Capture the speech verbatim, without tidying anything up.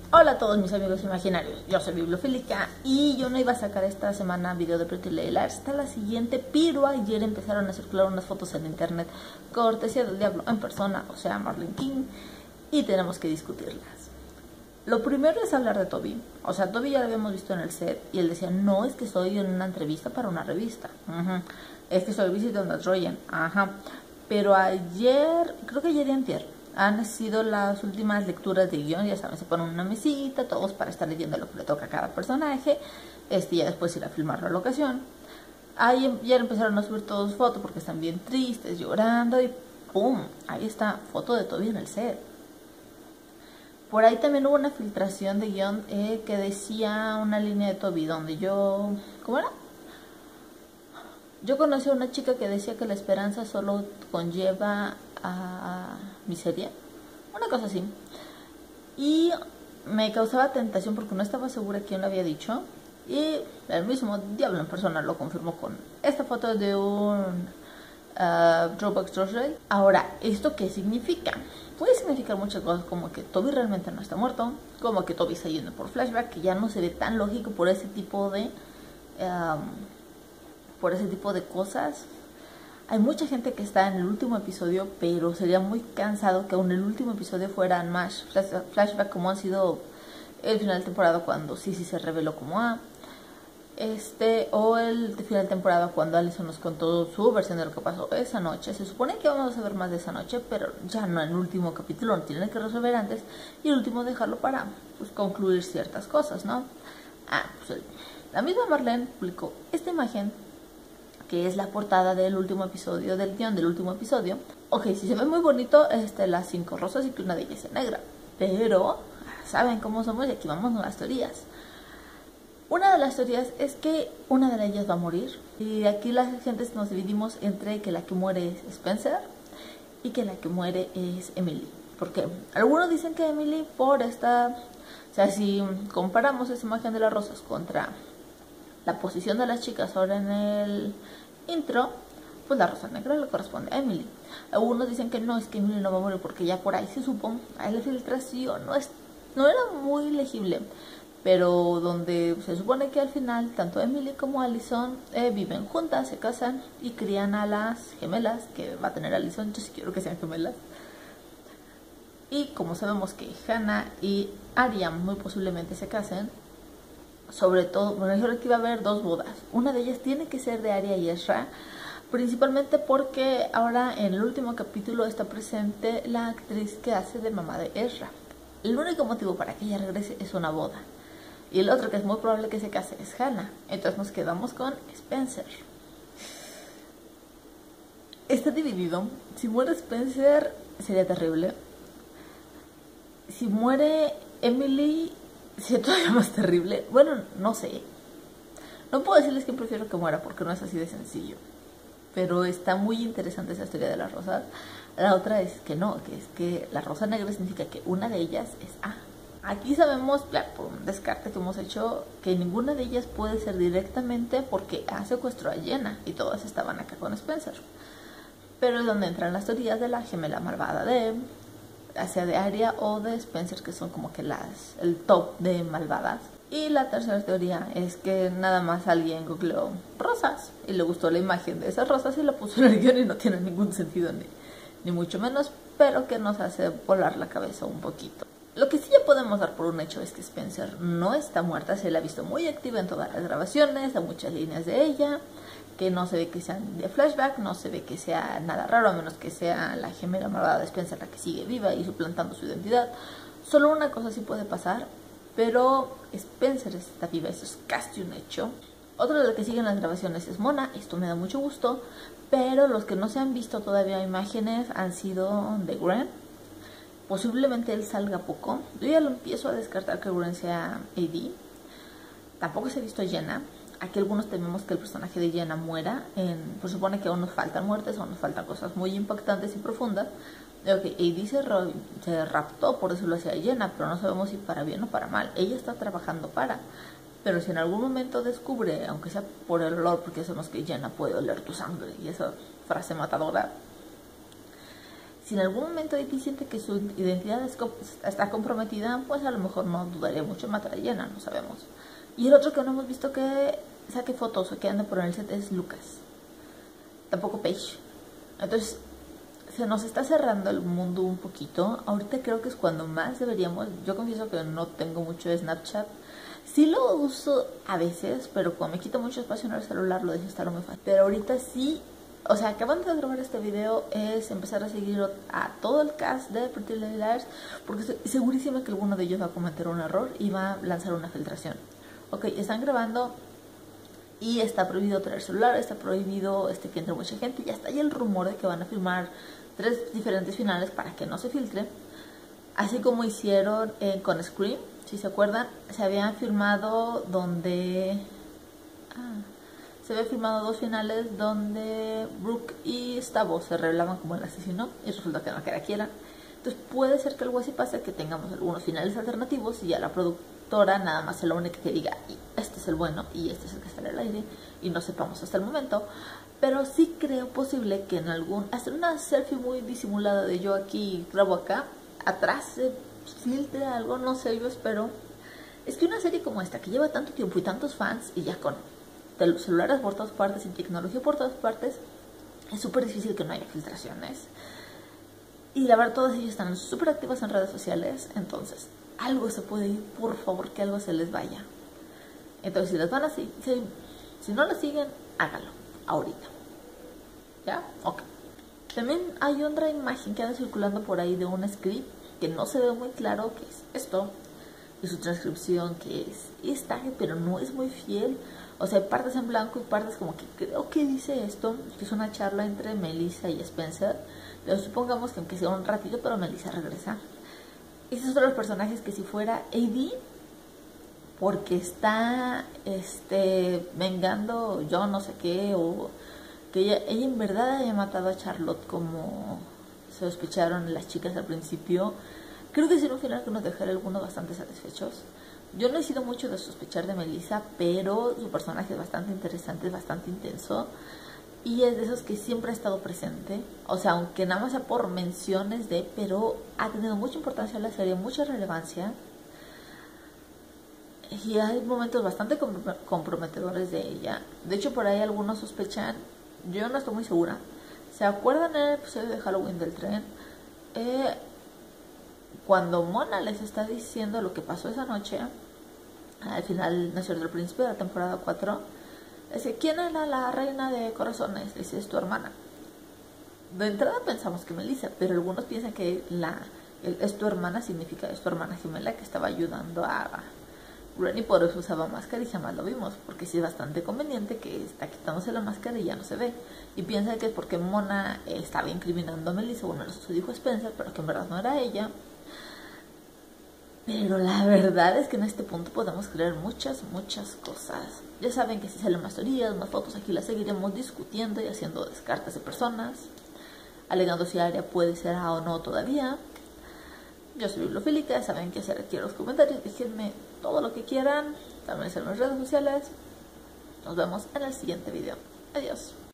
Hola a todos mis amigos imaginarios, yo soy Bibliofílica y yo no iba a sacar esta semana video de Pretty Little Liars hasta la siguiente, pero ayer empezaron a circular unas fotos en internet, cortesía del diablo en persona, o sea Marlene King, y tenemos que discutirlas. Lo primero es hablar de Toby, o sea Toby ya lo habíamos visto en el set y él decía, no, es que estoy en una entrevista para una revista, uh-huh. es que estoy visitando a Troyan, ajá, pero ayer, creo que ayer y antier, han sido las últimas lecturas de guión, ya saben, se ponen una mesita, todos para estar leyendo lo que le toca a cada personaje, este, ya después ir a filmar la locación. Ahí ya empezaron a subir todos fotos porque están bien tristes, llorando y ¡pum! Ahí está, foto de Toby en el set. Por ahí también hubo una filtración de guión eh, que decía una línea de Toby donde yo... ¿Cómo era? Yo conocí a una chica que decía que la esperanza solo conlleva a miseria, una cosa así, y me causaba tentación porque no estaba segura quién lo había dicho, y el mismo diablo en persona lo confirmó con esta foto de un uh, Dropbox Trolley. Ahora, ¿esto qué significa? Puede significar muchas cosas, como que Toby realmente no está muerto, como que Toby está yendo por flashback, que ya no se ve tan lógico por ese tipo de um, por ese tipo de cosas. Hay mucha gente que está en el último episodio, pero sería muy cansado que aún el último episodio fuera más flashback como han sido el final de temporada cuando Sissy se reveló como A, este, o el final de temporada cuando Allison nos contó su versión de lo que pasó esa noche. Se supone que vamos a saber más de esa noche, pero ya no en el último capítulo, no tienen que resolver antes, y el último dejarlo para pues, concluir ciertas cosas, ¿no? Ah, pues la misma Marlene publicó esta imagen, que es la portada del último episodio, del guión del último episodio. Ok, si se ve muy bonito, este, las cinco rosas y que una de ellas es negra. Pero, ¿saben cómo somos? Y aquí vamos con las teorías. Una de las teorías es que una de ellas va a morir. Y aquí las gentes nos dividimos entre que la que muere es Spencer y que la que muere es Emily. Porque algunos dicen que Emily por esta... O sea, si comparamos esa imagen de las rosas contra la posición de las chicas ahora en el intro, pues la rosa negra le corresponde a Emily. Algunos dicen que no, es que Emily no va a morir porque ya por ahí se supo, ahí la filtración no, es, no era muy legible, pero donde se supone que al final tanto Emily como Allison eh, viven juntas, se casan y crían a las gemelas que va a tener Allison. Yo sí quiero que sean gemelas. Y como sabemos que Hannah y Arya muy posiblemente se casen, sobre todo, bueno, dijeron que iba a haber dos bodas. Una de ellas tiene que ser de Arya y Ezra, principalmente porque ahora en el último capítulo está presente la actriz que hace de mamá de Ezra. El único motivo para que ella regrese es una boda. Y el otro que es muy probable que se case es Hannah. Entonces nos quedamos con Spencer. Está dividido. Si muere Spencer sería terrible. Si muere Emily sería todavía más terrible. Bueno, no sé. No puedo decirles que prefiero que muera porque no es así de sencillo. Pero está muy interesante esa historia de las rosas. La otra es que no, que es que la rosa negra significa que una de ellas es A. Aquí sabemos, ya por un descarte que hemos hecho, que ninguna de ellas puede ser directamente porque A secuestró a Jenna y todas estaban acá con Spencer. Pero es donde entran las teorías de la gemela malvada de... hacia de Arya o de Spencer, que son como que las el top de malvadas. Y la tercera teoría es que nada más alguien googleó rosas y le gustó la imagen de esas rosas y la puso en el guión y no tiene ningún sentido ni, ni mucho menos, pero que nos hace volar la cabeza un poquito. Lo que sí ya podemos dar por un hecho es que Spencer no está muerta, se la ha visto muy activa en todas las grabaciones, hay muchas líneas de ella, que no se ve que sean de flashback, no se ve que sea nada raro, a menos que sea la gemela malvada de Spencer la que sigue viva y suplantando su identidad. Solo una cosa sí puede pasar, pero Spencer está viva, eso es casi un hecho. Otro de los que siguen las grabaciones es Mona, esto me da mucho gusto, pero los que no se han visto todavía imágenes han sido de Gren. Posiblemente él salga poco. Yo ya lo empiezo a descartar que Gren sea A D. Tampoco se ha visto Jenna. Aquí algunos tememos que el personaje de Jenna muera. En, pues supone que aún nos faltan muertes, aún nos faltan cosas muy impactantes y profundas. Ok, A D se, se raptó, por decirlo así, a Jenna, pero no sabemos si para bien o para mal. Ella está trabajando para. Pero si en algún momento descubre, aunque sea por el olor, porque sabemos que Jenna puede oler tu sangre, y esa frase matadora. Si en algún momento A T siente que su identidad es, está comprometida, pues a lo mejor no dudaría mucho en matar a Jenna, no sabemos. Y el otro que no hemos visto que saque fotos o que ande por el set es Lucas. Tampoco Paige. Entonces, se nos está cerrando el mundo un poquito. Ahorita creo que es cuando más deberíamos. Yo confieso que no tengo mucho de Snapchat. Sí lo uso a veces, pero como me quita mucho espacio en el celular, lo dejo estar muy fácil. Pero ahorita sí, o sea, acabando de grabar este video, es empezar a seguir a todo el cast de Pretty Little Liars, porque estoy segurísima que alguno de ellos va a cometer un error y va a lanzar una filtración. Ok, están grabando y está prohibido traer celular, está prohibido este, que entre mucha gente. Ya está ahí el rumor de que van a filmar tres diferentes finales para que no se filtre. Así como hicieron eh, con Scream, si se acuerdan, se habían filmado donde... Ah, se habían filmado dos finales donde Brooke y Stavo se revelaban como el asesino y resulta que no que era quiera. Entonces puede ser que algo así pase, que tengamos algunos finales alternativos y ya la productora nada más es la única que diga este es el bueno y este es el que está en el aire y no sepamos hasta el momento. Pero sí creo posible que en algún... hacer una selfie muy disimulada de yo aquí grabo acá, atrás se filtre algo, no sé, yo espero. Es que una serie como esta, que lleva tanto tiempo y tantos fans, y ya con celulares por todas partes y tecnología por todas partes, es súper difícil que no haya filtraciones. Y la verdad, todas ellas están súper activas en redes sociales, entonces algo se puede ir, por favor, que algo se les vaya. Entonces, si les van a seguir, si, si no les siguen, háganlo, ahorita. ¿Ya? Ok. También hay otra imagen que anda circulando por ahí de un script que no se ve muy claro qué es esto, y su transcripción que es esta, pero no es muy fiel. O sea, hay partes en blanco y partes como que creo que dice esto, que es una charla entre Melissa y Spencer. Pero supongamos que aunque sea un ratito, pero Melissa regresa. Ese es otro de los personajes que si fuera A D, porque está este vengando yo no sé qué, o que ella, ella en verdad haya matado a Charlotte como sospecharon las chicas al principio. Creo que sería un final que nos dejará algunos bastante satisfechos. Yo no he sido mucho de sospechar de Melissa, pero su personaje es bastante interesante, es bastante intenso. Y es de esos que siempre ha estado presente. O sea, aunque nada más sea por menciones de, pero ha tenido mucha importancia en la serie, mucha relevancia. Y hay momentos bastante comprometedores de ella. De hecho, por ahí algunos sospechan, yo no estoy muy segura. ¿Se acuerdan en el episodio de Halloween del tren? Eh... Cuando Mona les está diciendo lo que pasó esa noche, al final, ¿no es cierto?, del principio de la temporada cuatro, dice, ¿quién era la reina de corazones? Dice, es tu hermana. De entrada pensamos que Melissa, pero algunos piensan que la el, es tu hermana significa es tu hermana gemela que estaba ayudando a Gwen y por eso usaba máscara y jamás lo vimos, porque sí es bastante conveniente que está quitándose la máscara y ya no se ve. Y piensan que es porque Mona eh, estaba incriminando a Melissa, bueno, eso dijo Spencer, pero que en verdad no era ella. Pero la verdad es que en este punto podemos creer muchas, muchas cosas. Ya saben que si salen más teorías, más fotos, aquí las seguiremos discutiendo y haciendo descartes de personas, alegando si Aria puede ser A o no todavía. Yo soy bibliofílica, ya saben qué hacer aquí en los comentarios, déjenme todo lo que quieran, también en mis redes sociales. Nos vemos en el siguiente video. Adiós.